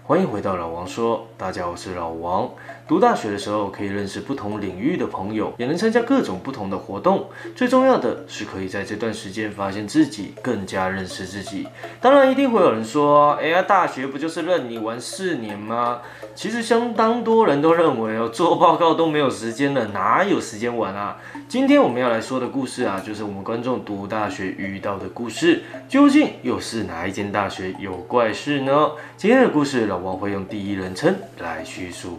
欢迎回到老王说，大家好，我是老王。读大学的时候，可以认识不同领域的朋友，也能参加各种不同的活动。最重要的是，可以在这段时间发现自己，更加认识自己。当然，一定会有人说，哎呀，大学不就是任你玩4年吗？其实相当多人都认为哦，做报告都没有时间了，哪有时间玩啊？今天我们要来说的故事啊，就是我们观众读大学遇到的故事。究竟又是哪一间大学有怪事呢？今天的故事，老王会用第一人称来叙述。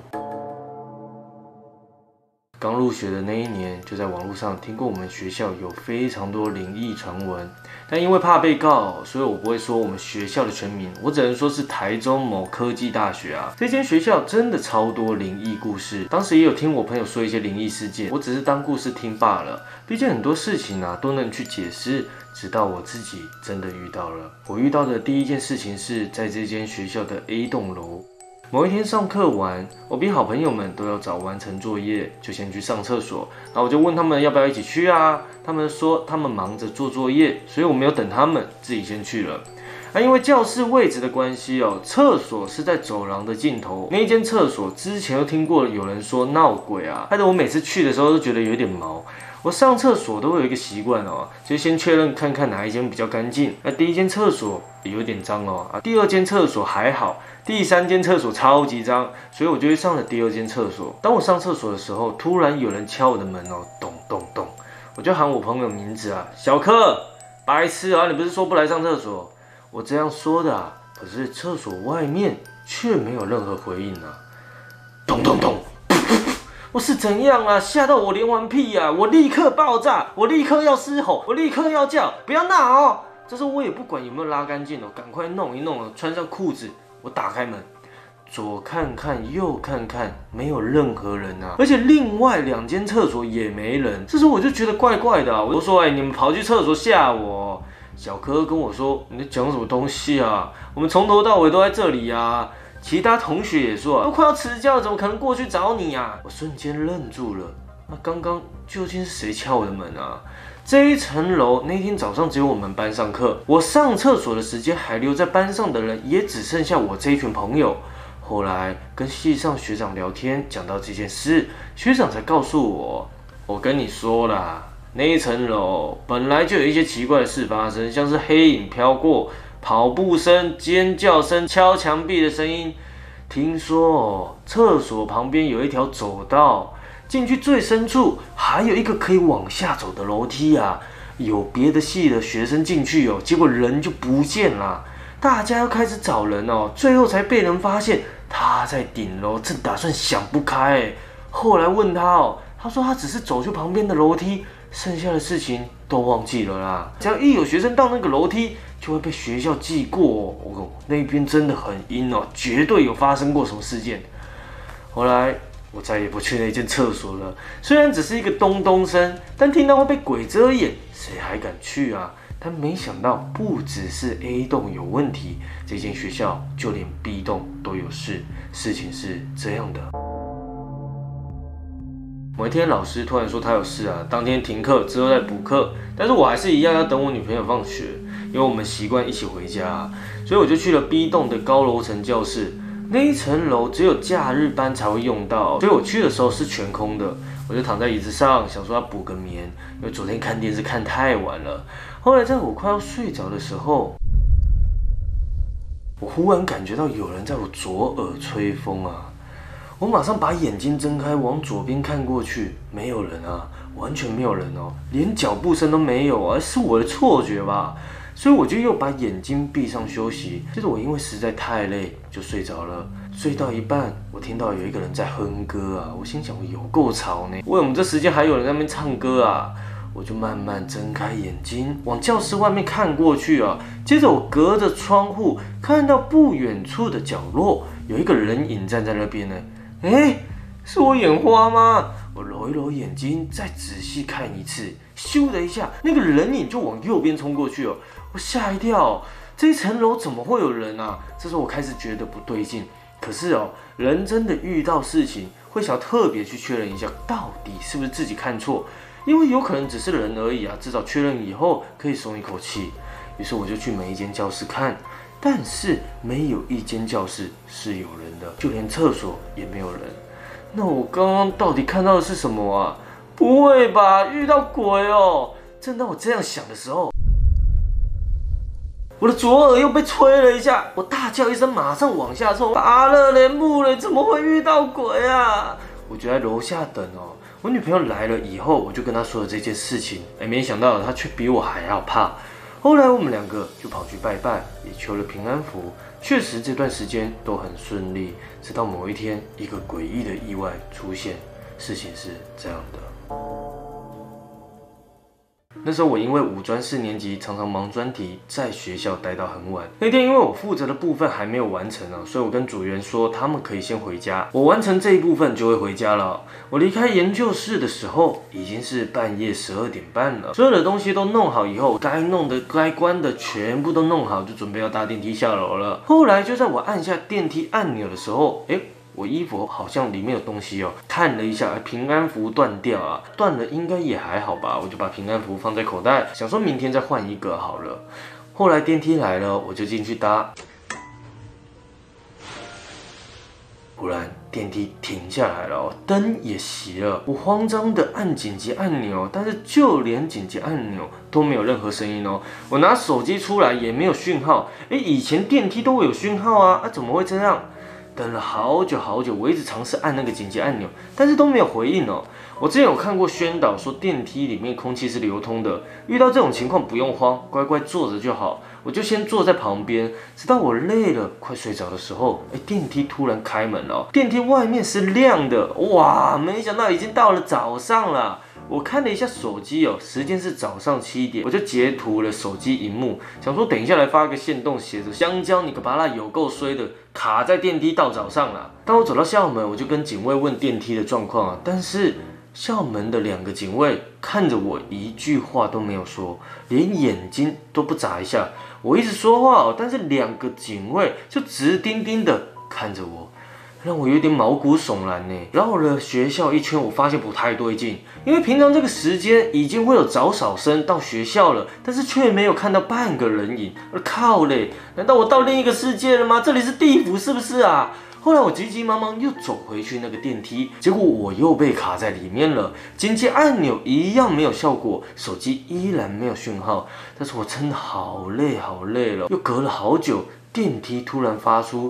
刚入学的那一年，就在网络上听过我们学校有非常多灵异传闻，但因为怕被告，所以我不会说我们学校的全名，我只能说是台中某科技大学啊。这间学校真的超多灵异故事，当时也有听我朋友说一些灵异事件，我只是当故事听罢了。毕竟很多事情啊都能去解释，直到我自己真的遇到了。我遇到的第一件事情是在这间学校的 A 栋楼。某一天上课完，我比好朋友们都要早完成作业，就先去上厕所。然后我就问他们要不要一起去啊？他们说他们忙着做作业，所以我没有等他们，自己先去了。因为教室位置的关系哦，厕所是在走廊的尽头。那一间厕所之前又听过有人说闹鬼啊，害得我每次去的时候都觉得有点毛。我上厕所都会有一个习惯哦，就先确认看看哪一间比较干净。第一间厕所也有点脏哦，第二间厕所还好，第三间厕所超级脏，所以我就去上了第二间厕所。当我上厕所的时候，突然有人敲我的门哦，咚咚咚，我就喊我朋友名字啊，小柯，白痴啊，你不是说不来上厕所？我这样说的啊，可是厕所外面却没有任何回应啊，咚咚咚。我是怎样啊？吓到我连环屁啊！我立刻爆炸，我立刻要嘶吼，我立刻要叫，不要闹哦！这时候我也不管有没有拉干净哦，赶快弄一弄哦，穿上裤子，我打开门，左看看右看看，没有任何人啊，而且另外2间厕所也没人。这时候我就觉得怪怪的啊，我就说，你们跑去厕所吓我。小柯跟我说，你在讲什么东西啊？我们从头到尾都在这里啊。其他同学也说，都快要迟交了，怎么可能过去找你啊？我瞬间愣住了，那刚刚究竟是谁敲我的门啊？这一层楼那天早上只有我们班上课，我上厕所的时间还留在班上的人也只剩下我这一群朋友。后来跟系上学长聊天，讲到这件事，学长才告诉我，我跟你说啦，那一层楼本来就有一些奇怪的事发生，像是黑影飘过、跑步声、尖叫声、敲墙壁的声音。听说厕所旁边有一条走道，进去最深处还有一个可以往下走的楼梯啊。有别的系的学生进去哦，结果人就不见了。大家要开始找人哦，最后才被人发现他在顶楼，正打算想不开。后来问他哦，他说他只是走去旁边的楼梯，剩下的事情都忘记了啦。只要一有学生到那个楼梯，就会被学校记过哦。那边真的很阴哦，绝对有发生过什么事件。后来我再也不去那间厕所了，虽然只是一个咚咚声，但听到会被鬼遮眼，谁还敢去啊？但没想到不只是 A 栋有问题，这间学校就连 B 栋都有事。事情是这样的。某一天，老师突然说他有事啊，当天停课，之后再补课。但是我还是一样要等我女朋友放学，因为我们习惯一起回家啊，所以我就去了 B 栋的高楼层教室。那一层楼只有假日班才会用到，所以我去的时候是全空的。我就躺在椅子上，想说要补个眠，因为昨天看电视看太晚了。后来在我快要睡着的时候，我忽然感觉到有人在我左耳吹风啊。我马上把眼睛睁开，往左边看过去，没有人啊，完全没有人哦，连脚步声都没有啊，是我的错觉吧？所以我就又把眼睛闭上休息。接着我因为实在太累，就睡着了。睡到一半，我听到有一个人在哼歌啊，我心想我有够吵呢，为什么这时间还有人在那边唱歌啊？我就慢慢睁开眼睛，往教室外面看过去啊。接着我隔着窗户看到不远处的角落有一个人影站在那边呢。是我眼花吗？我揉一揉眼睛，再仔细看一次，咻的一下，那个人影就往右边冲过去哦。我吓一跳，这一层楼怎么会有人啊？这时候我开始觉得不对劲。可是哦，人真的遇到事情会想要特别去确认一下，到底是不是自己看错，因为有可能只是人而已啊，至少确认以后可以松一口气。于是我就去每一间教室看， 但是没有一间教室是有人的，就连厕所也没有人。那我刚刚到底看到的是什么啊？不会吧，遇到鬼哦！正当我这样想的时候，我的左耳又被吹了一下，我大叫一声，马上往下冲，拔了连木了，怎么会遇到鬼啊？我就在楼下等哦。我女朋友来了以后，我就跟她说了这件事情，没想到她却比我还要怕。后来我们两个就跑去拜拜，也求了平安符。确实这段时间都很顺利，直到某一天，一个诡异的意外出现。事情是这样的。那时候我因为五专4年级常常忙专题，在学校待到很晚。那天因为我负责的部分还没有完成啊，所以我跟组员说他们可以先回家，我完成这一部分就会回家了。我离开研究室的时候已经是半夜12点半了，所有的东西都弄好以后，该弄的该关的全部都弄好，就准备要搭电梯下楼了。后来就在我按下电梯按钮的时候，我衣服好像里面有东西哦，看了一下，平安符断掉啊，断了应该也还好吧，我就把平安符放在口袋，想说明天再换一个好了。后来电梯来了，我就进去搭，忽然电梯停下来了哦，灯也熄了，我慌张的按紧急按钮，但是就连紧急按钮都没有任何声音哦。我拿手机出来也没有讯号，以前电梯都会有讯号啊，怎么会这样？等了好久好久，我一直尝试按那个紧急按钮，但是都没有回应哦。我之前有看过宣导说电梯里面空气是流通的，遇到这种情况不用慌，乖乖坐着就好。我就先坐在旁边，直到我累了快睡着的时候，电梯突然开门了，电梯外面是亮的，哇！没想到已经到了早上了。我看了一下手机哦，时间是早上7点，我就截图了手机荧幕，想说等一下来发个限动，写着香蕉你个巴拉有够衰的，卡在电梯到早上了。当我走到校门，我就跟警卫问电梯的状况啊，但是校门的2个警卫看着我一句话都没有说，连眼睛都不眨一下。我一直说话哦，但是2个警卫就直盯盯的看着我。让我有点毛骨悚然呢。绕了学校一圈，我发现不太对劲，因为平常这个时间已经会有早扫生到学校了，但是却没有看到半个人影。靠嘞，难道我到另一个世界了吗？这里是地府是不是啊？后来我急急忙忙又走回去那个电梯，结果我又被卡在里面了，紧急按钮一样没有效果，手机依然没有讯号。但是我真的好累好累了。又隔了好久，电梯突然发出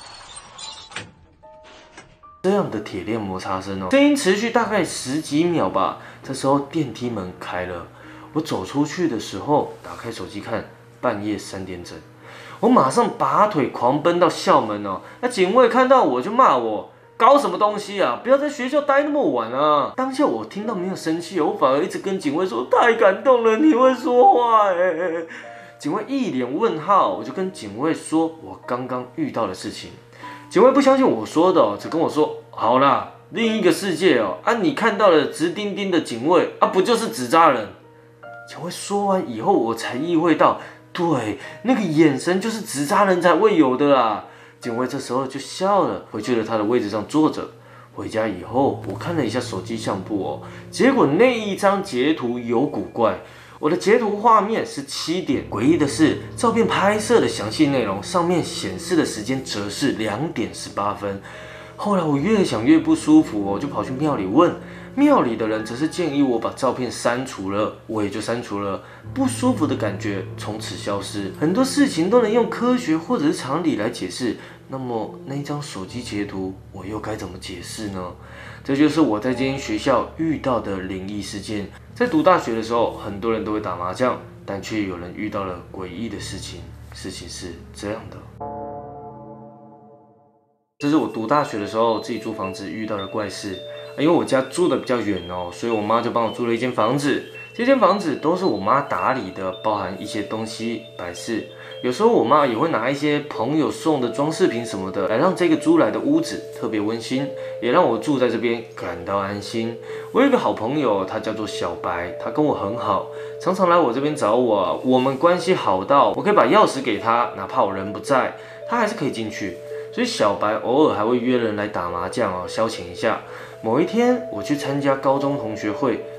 这样的铁链摩擦声哦，声音持续大概10几秒吧。这时候电梯门开了，我走出去的时候，打开手机看，半夜3点整，我马上拔腿狂奔到校门哦。那警卫看到我就骂我，搞什么东西啊？不要在学校待那么晚啊！当下我听到没有生气，我反而一直跟警卫说，太感动了，你会说话欸。警卫一脸问号，我就跟警卫说我刚刚遇到的事情。警卫不相信我说的哦，只跟我说好啦，另一个世界哦，你看到了直盯盯的警卫啊，不就是纸扎人？警卫说完以后，我才意会到，对，那个眼神就是纸扎人才会有的啦。警卫这时候就笑了，回去了他的位置上坐着。回家以后，我看了一下手机相簿哦，结果那一张截图有古怪。我的截图画面是7点，诡异的是，照片拍摄的详细内容上面显示的时间则是2点18分。后来我越想越不舒服，我就跑去庙里问，庙里的人则是建议我把照片删除了，我也就删除了，不舒服的感觉从此消失。很多事情都能用科学或者是常理来解释，那么那一张手机截图我又该怎么解释呢？这就是我在这间学校遇到的灵异事件。在读大学的时候，很多人都会打麻将，但却有人遇到了诡异的事情。事情是这样的，这是我读大学的时候自己租房子遇到的怪事。因为我家住的比较远哦，所以我妈就帮我租了一间房子。这间房子都是我妈打理的，包含一些东西摆饰。有时候我妈也会拿一些朋友送的装饰品什么的，来让这个租来的屋子特别温馨，也让我住在这边感到安心。我有一个好朋友，他叫做小白，他跟我很好，常常来我这边找我，我们关系好到我可以把钥匙给他，哪怕我人不在，他还是可以进去。所以小白偶尔还会约人来打麻将哦，消遣一下。某一天我去参加高中同学会，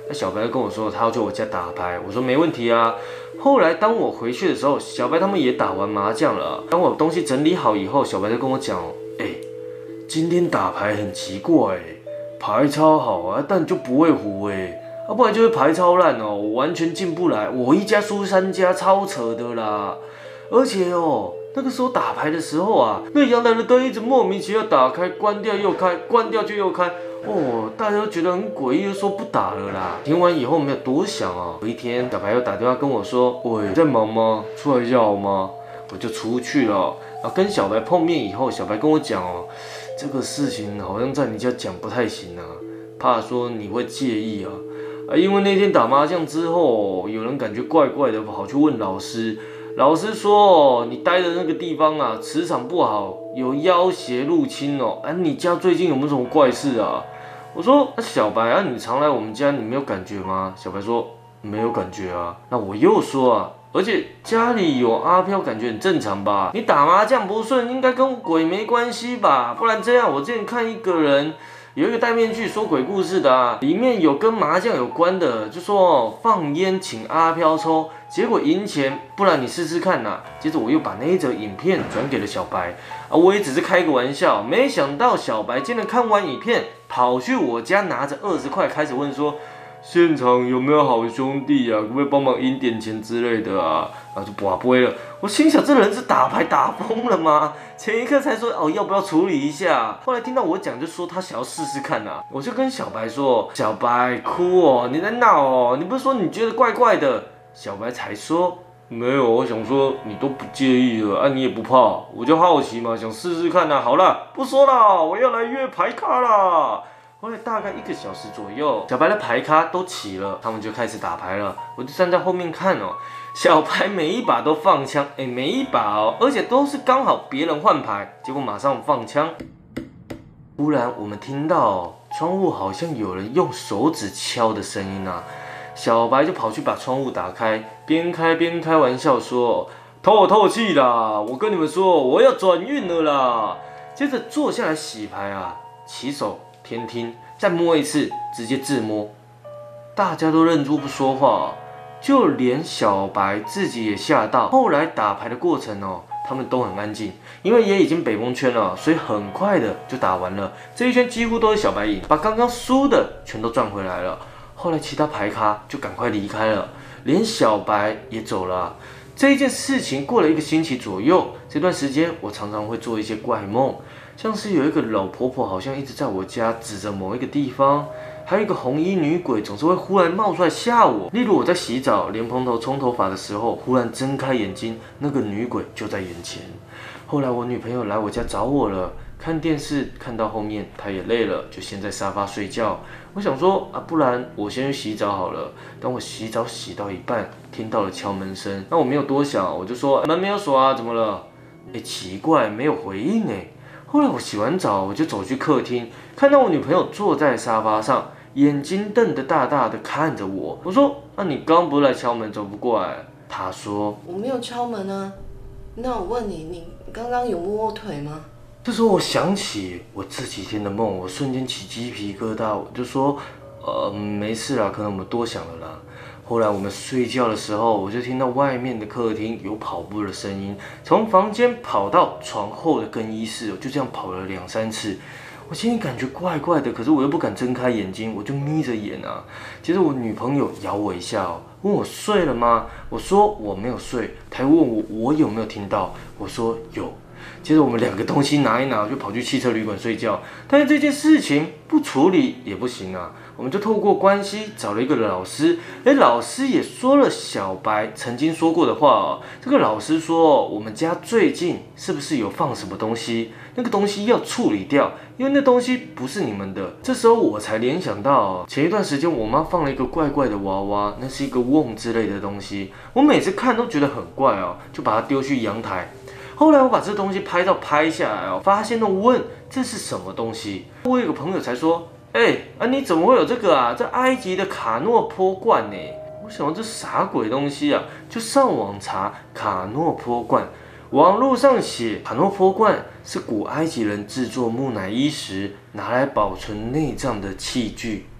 那小白跟我说他要去我家打牌，我说没问题啊。后来当我回去的时候，小白他们也打完麻将了。当我东西整理好以后，小白就跟我讲，今天打牌很奇怪，牌超好啊，但就不会胡不然就是牌超烂哦，我完全进不来，我一家输3家，超扯的啦。而且那个时候打牌的时候啊，那阳台的灯一直莫名其妙打开，关掉又开，关掉就又开。大家都觉得很诡异，就说不打了啦。听完以后没有多想有一天小白又打电话跟我说，喂，在忙吗？出来一下好吗？我就出去了。然后跟小白碰面以后，小白跟我讲这个事情好像在你家讲不太行啊，怕说你会介意啊。因为那天打麻将之后，有人感觉怪怪的，跑去问老师。老师说你待的那个地方啊，磁场不好，有妖邪入侵你家最近有没有什么怪事啊？我说小白你常来我们家，你没有感觉吗？小白说没有感觉啊。那我又说而且家里有阿飘，感觉很正常吧？你打麻将不顺，应该跟鬼没关系吧？不然这样，我之前看一个人。有一个戴面具说鬼故事的里面有跟麻将有关的，就说放烟请阿飘抽，结果赢钱，不然你试试看接着我又把那一则影片转给了小白我也只是开个玩笑，没想到小白竟然看完影片，跑去我家拿着20块开始问说，现场有没有好兄弟可不可以帮忙赢点钱之类的然后就拔杯了。我心想，这人是打牌打疯了吗？前一刻才说要不要处理一下，后来听到我讲就说他想要试试看我就跟小白说，小白哭你在闹你不是说你觉得怪怪的？小白才说没有，我想说你都不介意了你也不怕，我就好奇嘛，想试试看好了，不说了，我要来约牌咖啦。后来大概1个小时左右，小白的牌咖都齐了，他们就开始打牌了。我就站在后面看小白每一把都放枪，每一把而且都是刚好别人换牌，结果马上放枪。忽然我们听到窗户好像有人用手指敲的声音小白就跑去把窗户打开，边开边开玩笑说，透气啦，我跟你们说我要转运了啦。接着坐下来洗牌起手偏听，再摸一次，直接自摸，大家都愣住不说话就连小白自己也吓到。后来打牌的过程他们都很安静，因为也已经北风圈了，所以很快的就打完了。这一圈几乎都是小白赢，把刚刚输的全都赚回来了。后来其他牌咖就赶快离开了，连小白也走了这一件事情过了1个星期左右，这段时间我常常会做一些怪梦，像是有一个老婆婆好像一直在我家指着某一个地方，还有一个红衣女鬼总是会忽然冒出来吓我。例如我在洗澡莲蓬头冲头发的时候，忽然睁开眼睛，那个女鬼就在眼前。后来我女朋友来我家找我了，看电视看到后面她也累了，就先在沙发睡觉。我想说不然我先去洗澡好了。当我洗澡洗到一半，听到了敲门声，那我没有多想，我就说门没有锁怎么了？奇怪，没有回应后来我洗完澡，我就走去客厅，看到我女朋友坐在沙发上，眼睛瞪得大大的看着我。我说你刚不是来敲门，走不过来？她说我没有敲门那我问你，你刚刚有摸我腿吗？ 这时候我想起我这几天的梦，我瞬间起鸡皮疙瘩，我就说没事啦，可能我们多想了啦。后来我们睡觉的时候，我就听到外面的客厅有跑步的声音，从房间跑到床后的更衣室，就这样跑了2-3次。我心里感觉怪怪的，可是我又不敢睁开眼睛，我就眯着眼接着我女朋友咬我一下问我睡了吗？我说我没有睡，她又问我有没有听到，我说有。接着我们2个东西拿一拿，就跑去汽车旅馆睡觉。但是这件事情不处理也不行我们就透过关系找了一个老师，老师也说了小白曾经说过的话这个老师说，我们家最近是不是有放什么东西？那个东西要处理掉，因为那东西不是你们的。这时候我才联想到，前一段时间我妈放了一个怪怪的娃娃，那是一个瓮之类的东西。我每次看都觉得很怪就把它丢去阳台。后来我把这东西拍下来发现都问这是什么东西。我有个朋友才说，你怎么会有这个这埃及的卡诺坡罐呢？我想这啥鬼东西就上网查卡诺坡罐。网络上写卡诺坡罐是古埃及人制作木乃伊时拿来保存内脏的器具。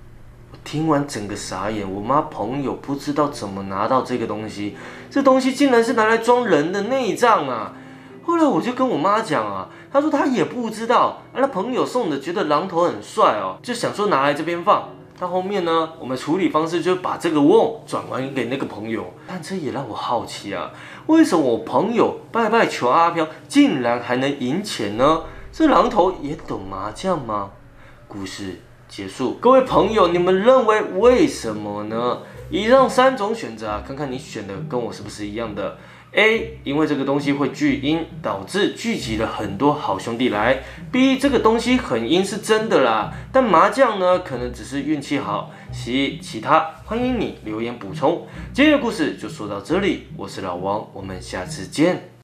我听完整个傻眼，我妈朋友不知道怎么拿到这个东西，这东西竟然是拿来装人的内脏啊！后来我就跟我妈讲啊，她说她也不知道，那朋友送的，觉得榔头很帅哦，就想说拿来这边放。到后面呢，我们处理方式就把这个瓮转还给那个朋友，但这也让我好奇啊，为什么我朋友拜拜求阿飘，竟然还能赢钱呢？这榔头也懂麻将吗？故事结束，各位朋友，你们认为为什么呢？以上3种选择啊，看看你选的跟我是不是一样的。A， 因为这个东西会聚阴，导致聚集了很多好兄弟来。B， 这个东西很阴是真的啦，但麻将呢，可能只是运气好。C， 其他欢迎你留言补充。今天的故事就说到这里，我是老王，我们下次见。